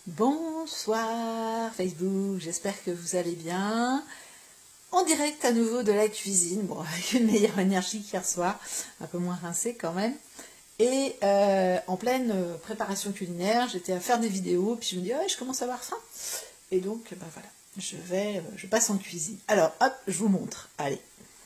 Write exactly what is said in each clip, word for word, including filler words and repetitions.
Bonsoir Facebook, j'espère que vous allez bien. En direct à nouveau de la cuisine, bon avec une meilleure énergie qu'hier soir, un peu moins rincée quand même. Et euh, en pleine préparation culinaire, j'étais à faire des vidéos, puis je me dis oh, je commence à avoir faim. Et donc ben voilà, je vais, je passe en cuisine. Alors hop, je vous montre, allez.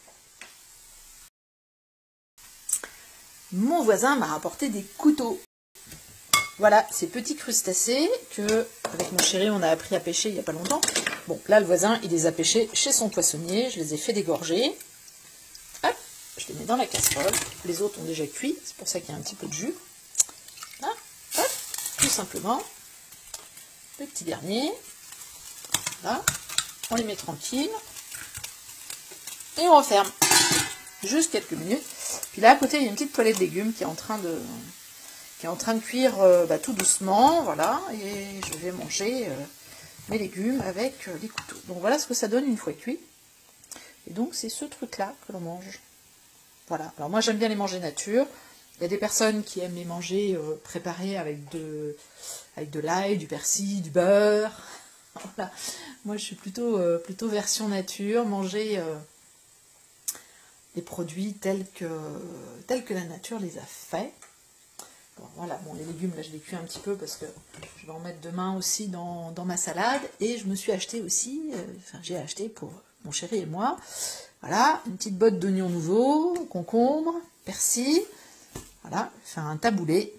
Mon voisin m'a rapporté des couteaux. Voilà, ces petits crustacés que, avec mon chéri, on a appris à pêcher il n'y a pas longtemps. Bon, là, le voisin, il les a pêchés chez son poissonnier. Je les ai fait dégorger. Hop, je les mets dans la casserole. Les autres ont déjà cuit, c'est pour ça qu'il y a un petit peu de jus. Là, hop, tout simplement. Le petit dernier. Là, on les met tranquilles. Et on referme. Juste quelques minutes. Puis là, à côté, il y a une petite poêlée de légumes qui est en train de... qui est en train de cuire euh, bah, tout doucement, voilà, et je vais manger euh, mes légumes avec euh, les couteaux. Donc voilà ce que ça donne une fois cuit. Et donc c'est ce truc-là que l'on mange. Voilà, alors moi j'aime bien les manger nature. Il y a des personnes qui aiment les manger euh, préparés avec de, avec de l'ail, du persil, du beurre. Voilà. Moi je suis plutôt, euh, plutôt version nature, manger euh, les produits tels que, tels que la nature les a faits. Bon, voilà, bon, les légumes, là, je les cuis un petit peu parce que je vais en mettre demain aussi dans, dans ma salade. Et je me suis acheté aussi, euh, enfin, j'ai acheté pour mon chéri et moi, voilà, une petite botte d'oignons nouveaux, concombre, persil, voilà, faire un taboulé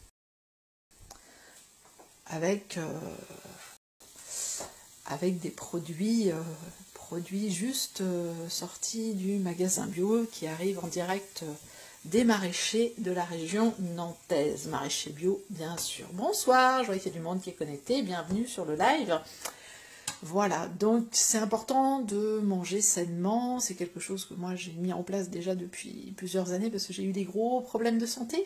avec, euh, avec des produits, euh, produits juste euh, sortis du magasin bio qui arrivent en direct euh, des maraîchers de la région nantaise, maraîchers bio bien sûr. Bonsoir, je vois qu'il y a du monde qui est connecté, bienvenue sur le live. Voilà, donc c'est important de manger sainement, c'est quelque chose que moi j'ai mis en place déjà depuis plusieurs années parce que j'ai eu des gros problèmes de santé.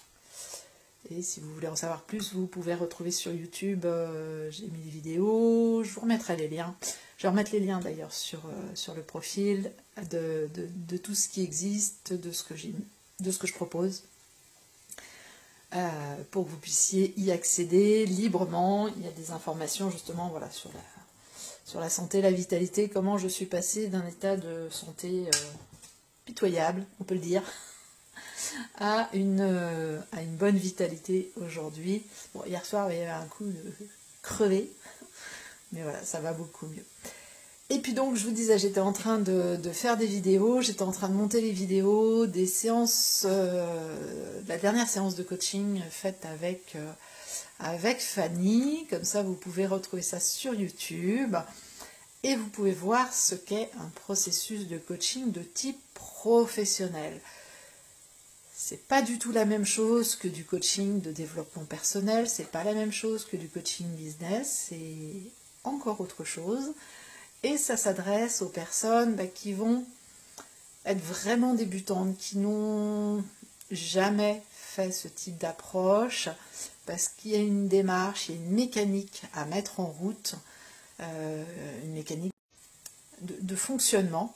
Et si vous voulez en savoir plus, vous pouvez retrouver sur YouTube, euh, j'ai mis des vidéos, je vous remettrai les liens. Je vais remettre les liens d'ailleurs sur, euh, sur le profil de, de, de tout ce qui existe, de ce que j'ai de ce que je propose, euh, pour que vous puissiez y accéder librement. Il y a des informations justement voilà, sur, la, sur la santé, la vitalité, comment je suis passée d'un état de santé euh, pitoyable, on peut le dire, à une, euh, à une bonne vitalité aujourd'hui. Bon, hier soir, il y avait un coup de crevé, mais voilà, ça va beaucoup mieux. Et puis donc, je vous disais, j'étais en train de, de faire des vidéos, j'étais en train de monter les vidéos des séances, euh, la dernière séance de coaching faite avec, euh, avec Fanny. Comme ça, vous pouvez retrouver ça sur YouTube. Et vous pouvez voir ce qu'est un processus de coaching de type professionnel. C'est pas du tout la même chose que du coaching de développement personnel, c'est pas la même chose que du coaching business, c'est encore autre chose. Et ça s'adresse aux personnes bah, qui vont être vraiment débutantes, qui n'ont jamais fait ce type d'approche, parce qu'il y a une démarche, il y a une mécanique à mettre en route, euh, une mécanique de, de fonctionnement,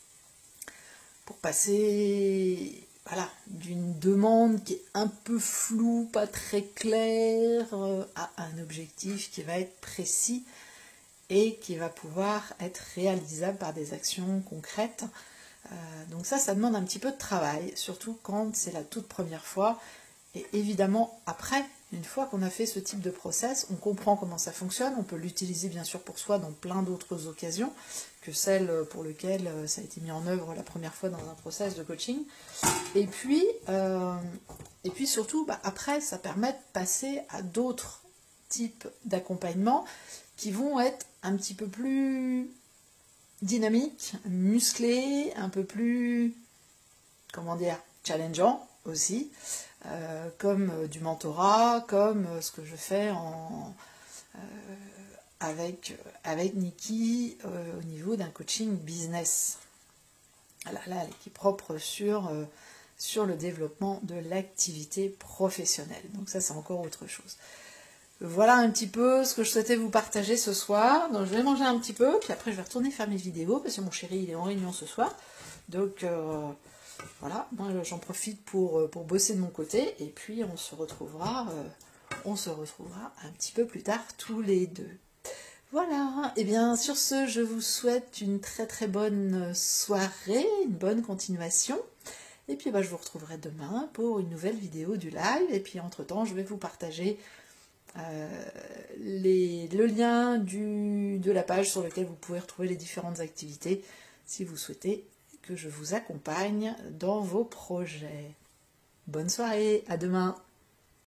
pour passer voilà, d'une demande qui est un peu floue, pas très claire, euh, à un objectif qui va être précis, et qui va pouvoir être réalisable par des actions concrètes. Euh, donc ça, ça demande un petit peu de travail, surtout quand c'est la toute première fois. Et évidemment, après, une fois qu'on a fait ce type de process, on comprend comment ça fonctionne, on peut l'utiliser bien sûr pour soi dans plein d'autres occasions que celles pour lesquelles ça a été mis en œuvre la première fois dans un process de coaching. Et puis, euh, et puis surtout, bah, après, ça permet de passer à d'autres types d'accompagnement qui vont être un petit peu plus dynamiques, musclés, un peu plus, comment dire, challengeants aussi, euh, comme euh, du mentorat, comme euh, ce que je fais en, euh, avec, avec Nikki euh, au niveau d'un coaching business. Là, là, qui est propre sur, euh, sur le développement de l'activité professionnelle. Donc ça, c'est encore autre chose. Voilà un petit peu ce que je souhaitais vous partager ce soir. Donc je vais manger un petit peu, puis après je vais retourner faire mes vidéos, parce que mon chéri il est en réunion ce soir. Donc euh, voilà, moi j'en profite pour, pour bosser de mon côté, et puis on se retrouvera euh, on se retrouvera un petit peu plus tard tous les deux. Voilà, et bien sur ce, je vous souhaite une très très bonne soirée, une bonne continuation. Et puis bah, je vous retrouverai demain pour une nouvelle vidéo du live. Et puis entre temps, je vais vous partager euh, les, le lien du, de la page sur laquelle vous pouvez retrouver les différentes activités si vous souhaitez que je vous accompagne dans vos projets. Bonne soirée, à demain.